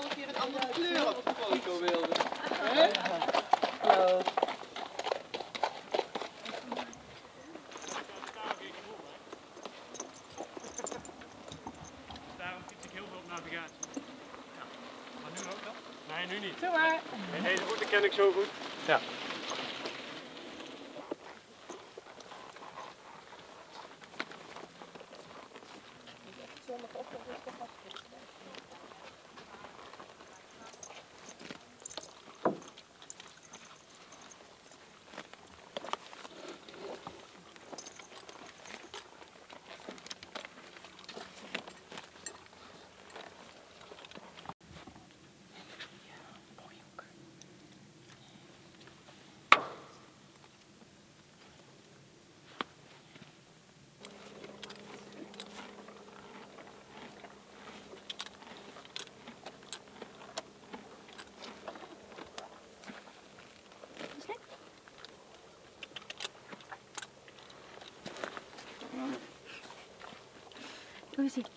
een keer een andere kleur op de foto wilde. Hè? Hallo. Daarom fiets ik heel veel op navigatie. Ja. Maar nu ook dan? Nee, nu niet. Doe maar. Nee, deze route ken ik zo goed. Ja. Zondagochtend is toch vast. Hoe is ie?